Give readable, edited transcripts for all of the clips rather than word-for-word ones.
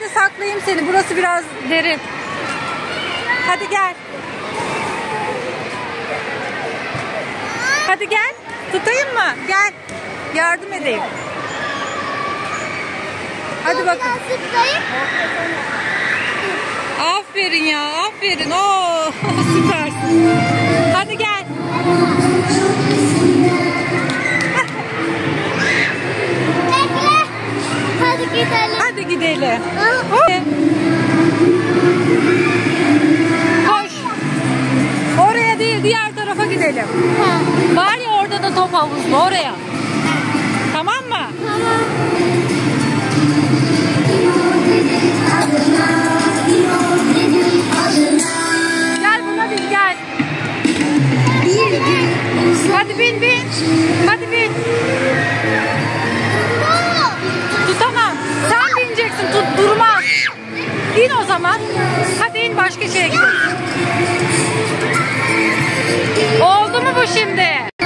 de saklayayım seni. Burası biraz derin. Hadi gel. Hadi gel. Tutayım mı? Gel. Yardım edeyim. Hadi bakın. Aferin ya, aferin. Oo, süpersin. Hadi gel. Bekle. Hadi gidelim. Hadi gidelim. Koş. Oraya değil, diğer tarafa gidelim. Var ya orada da top havuzlu, oraya. Tamam mı? Tamam. Gel buna bin, gel. Hadi bin bin. Hadi bin. Tutamam. Sen bineceksin, durmaz. İn o zaman. Hadi in, başka şeye gidelim. Oldu mu bu şimdi?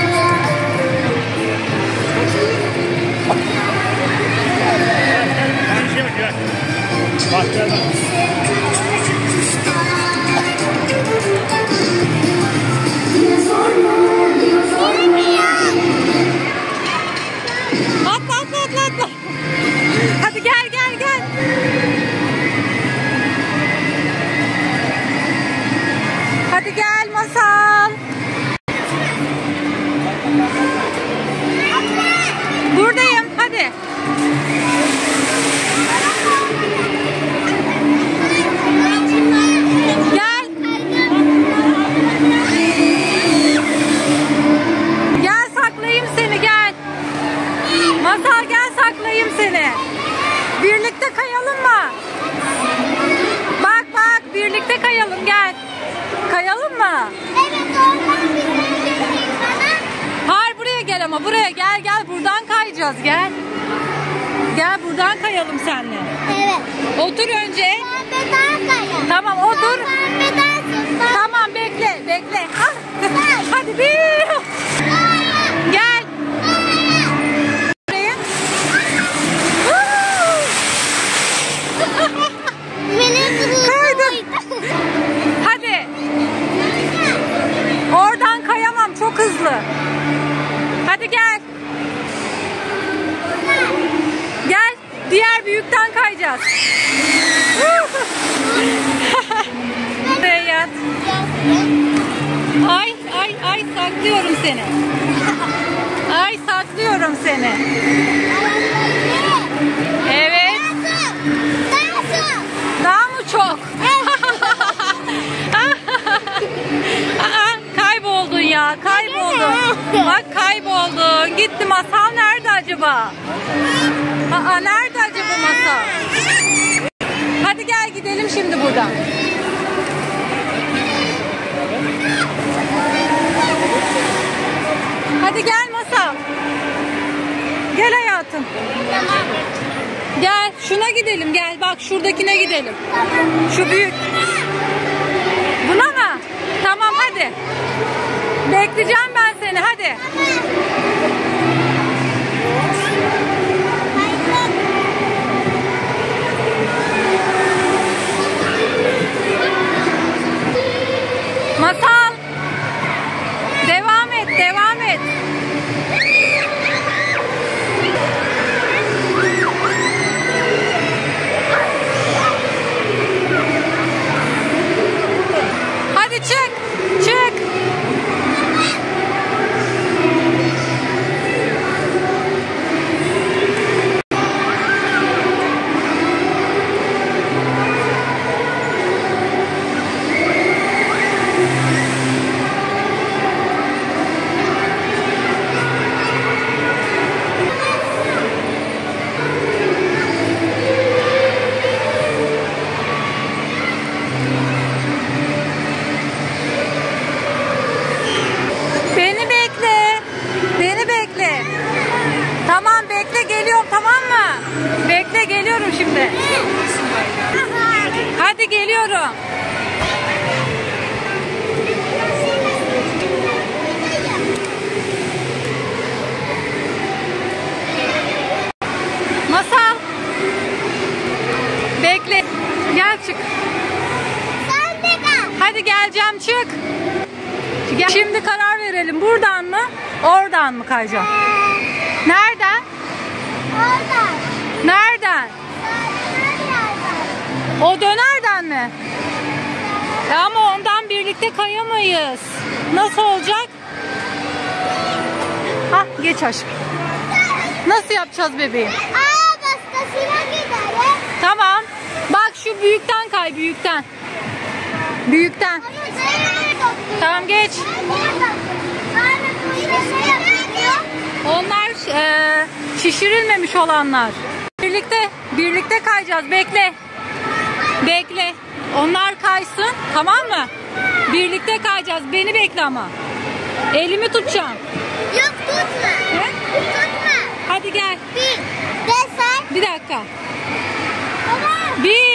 Atla. Hadi gel. Hadi gel Masal. Buradayım, hadi. Gel. Gel saklayayım seni, gel. Masal gel saklayayım seni. Birlikte kayalım mı? Bak birlikte kayalım, gel. Kayalım mı? Evet, oradan bir göstereyim bana. Hayır, buraya gel ama buraya gel buradan kayacağız, gel. Gel buradan kayalım seninle. Evet. Otur önce. Pembeden kayalım. Tamam otur. Pembedensin. Tamam bekle. Hadi bir. Gel. Buraya. Kaydım. Hadi. Oradan kayamam, çok hızlı. Hadi gel. Gel. Diğer büyükten kayacağız. Buraya yat. Ay saklıyorum seni. Ay saklıyorum seni. Evet. Daha mı çok? Kayboldun ya, kayboldun. Bak kayboldun. Gitti, Masal nerede acaba? Nerede acaba Masal? Hadi gel gidelim şimdi buradan. Hadi gel Masal. Gel hayatım. Gel şuna gidelim, gel bak şuradakine gidelim. Şu büyük. Buna mı? Tamam hadi. Bekleyeceğim ben seni, hadi. Masal. Devam et. Hadi çık. şimdi. Hadi geliyorum. Masal. Bekle. Gel çık. Sen de gel. Hadi geleceğim çık. Şimdi karar verelim. Buradan mı? Oradan mı kayacağım? Nereden? Oradan. Nereden? O dönerden mi? Ama ondan birlikte kayamayız. Nasıl olacak? Hah geç aşkım. Nasıl yapacağız bebeğim? Başkasına gidelim. Tamam. Bak şu büyükten kay, büyükten. Büyükten. Tamam geç. Onlar şişirilmemiş olanlar. Birlikte kayacağız. Bekle. Bekle. Onlar kaysın. Tamam mı? Birlikte kayacağız. Beni bekle ama. Elimi tutacağım. Yok tutma. He? Tutma. Hadi gel. Bir. De say. Bir dakika. Baba. 1